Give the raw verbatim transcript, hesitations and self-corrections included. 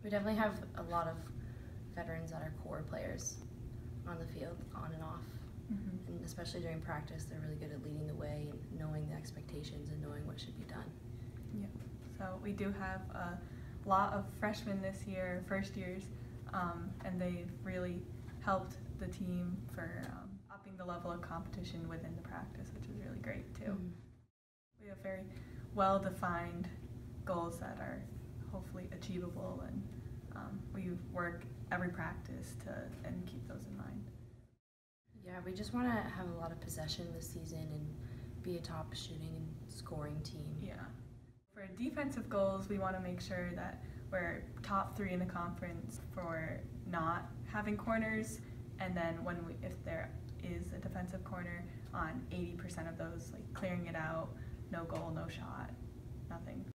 We definitely have a lot of veterans that are core players on the field, on and off. Mm-hmm. And especially during practice, they're really good at leading the way and knowing the expectations and knowing what should be done. Yeah. So we do have a lot of freshmen this year, first years, um, and they've really helped the team for um, upping the level of competition within the practice, which is really great too. Mm-hmm. We have very well-defined goals that are hopefully achievable, and um, we work every practice to and keep those in mind. Yeah, we just want to have a lot of possession this season and be a top shooting and scoring team. Yeah. For defensive goals, we want to make sure that we're top three in the conference for not having corners, and then when we, if there is a defensive corner, on eighty percent of those, like clearing it out, no goal, no shot, nothing.